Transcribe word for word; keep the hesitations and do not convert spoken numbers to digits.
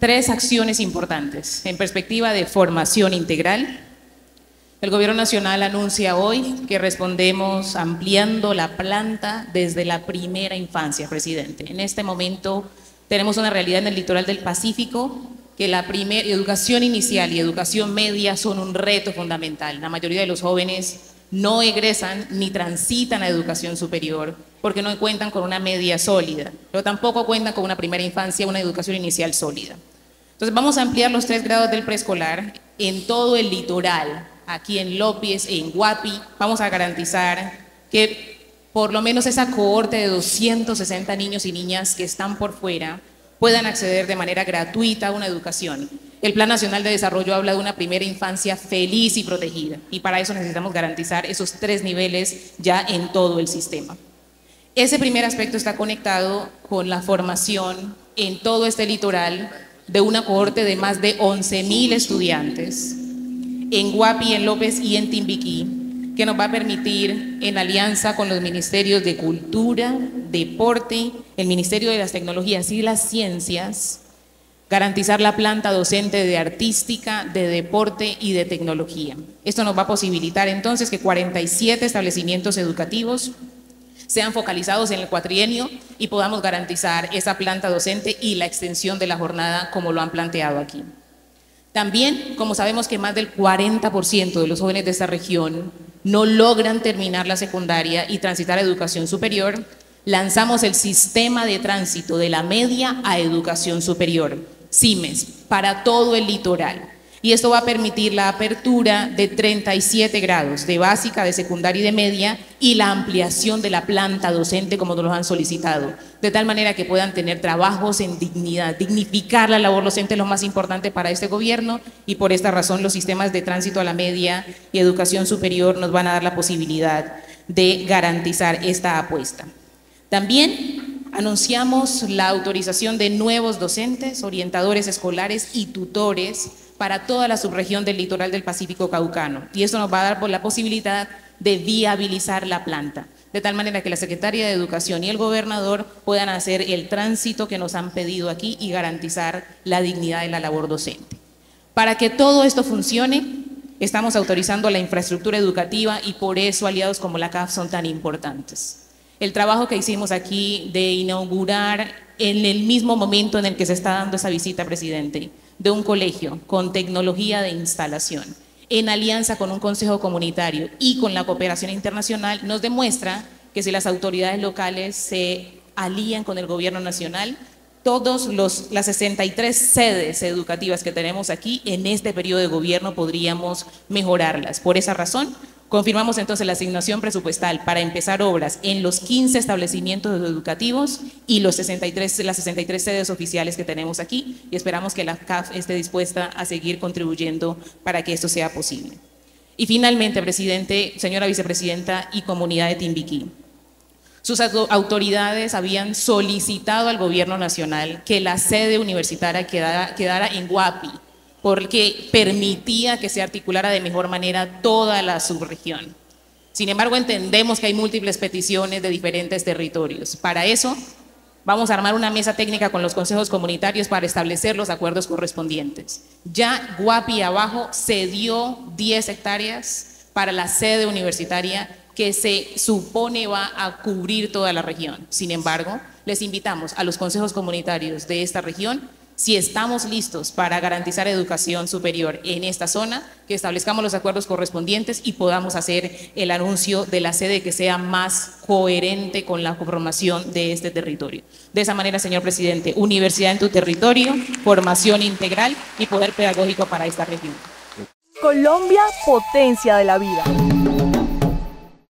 tres acciones importantes en perspectiva de formación integral. El Gobierno Nacional anuncia hoy que respondemos ampliando la planta desde la primera infancia, presidente. En este momento tenemos una realidad en el litoral del Pacífico que la primera educación inicial y educación media son un reto fundamental. La mayoría de los jóvenes no egresan ni transitan a educación superior porque no cuentan con una media sólida, pero tampoco cuentan con una primera infancia, una educación inicial sólida. Entonces vamos a ampliar los tres grados del preescolar en todo el litoral. Aquí en López, en Guapi, vamos a garantizar que por lo menos esa cohorte de doscientos sesenta niños y niñas que están por fuera puedan acceder de manera gratuita a una educación. El Plan Nacional de Desarrollo habla de una primera infancia feliz y protegida, y para eso necesitamos garantizar esos tres niveles ya en todo el sistema. Ese primer aspecto está conectado con la formación en todo este litoral de una cohorte de más de once mil estudiantes, en Guapi, en López y en Timbiquí, que nos va a permitir, en alianza con los ministerios de Cultura, Deporte, el Ministerio de las Tecnologías y las Ciencias, garantizar la planta docente de artística, de deporte y de tecnología. Esto nos va a posibilitar entonces que cuarenta y siete establecimientos educativos sean focalizados en el cuatrienio y podamos garantizar esa planta docente y la extensión de la jornada como lo han planteado aquí. También, como sabemos que más del cuarenta por ciento de los jóvenes de esta región no logran terminar la secundaria y transitar a educación superior, lanzamos el sistema de tránsito de la media a educación superior, SIMES, para todo el litoral. Y esto va a permitir la apertura de treinta y siete grados de básica, de secundaria y de media y la ampliación de la planta docente como nos lo han solicitado, de tal manera que puedan tener trabajos en dignidad. Dignificar la labor docente es lo más importante para este gobierno y por esta razón los sistemas de tránsito a la media y educación superior nos van a dar la posibilidad de garantizar esta apuesta. También anunciamos la autorización de nuevos docentes, orientadores escolares y tutores para toda la subregión del litoral del Pacífico Caucano. Y eso nos va a dar por la posibilidad de viabilizar la planta, de tal manera que la Secretaría de Educación y el gobernador puedan hacer el tránsito que nos han pedido aquí y garantizar la dignidad de la labor docente. Para que todo esto funcione, estamos autorizando la infraestructura educativa y por eso aliados como la C A F son tan importantes. El trabajo que hicimos aquí de inaugurar en el mismo momento en el que se está dando esa visita, presidente, de un colegio con tecnología de instalación, en alianza con un consejo comunitario y con la cooperación internacional, nos demuestra que si las autoridades locales se alían con el gobierno nacional, todas las sesenta y tres sedes educativas que tenemos aquí en este periodo de gobierno podríamos mejorarlas. Por esa razón, confirmamos entonces la asignación presupuestal para empezar obras en los quince establecimientos educativos y los sesenta y tres, las sesenta y tres sedes oficiales que tenemos aquí y esperamos que la C A F esté dispuesta a seguir contribuyendo para que esto sea posible. Y finalmente, presidente, señora vicepresidenta y comunidad de Timbiquí, sus autoridades habían solicitado al gobierno nacional que la sede universitaria quedara, quedara en Guapi, porque permitía que se articulara de mejor manera toda la subregión. Sin embargo, entendemos que hay múltiples peticiones de diferentes territorios. Para eso, vamos a armar una mesa técnica con los consejos comunitarios para establecer los acuerdos correspondientes. Ya Guapi abajo cedió diez hectáreas para la sede universitaria que se supone va a cubrir toda la región. Sin embargo, les invitamos a los consejos comunitarios de esta región, si estamos listos para garantizar educación superior en esta zona, que establezcamos los acuerdos correspondientes y podamos hacer el anuncio de la sede que sea más coherente con la formación de este territorio. De esa manera, señor presidente, universidad en tu territorio, formación integral y poder pedagógico para esta región. Colombia, potencia de la vida.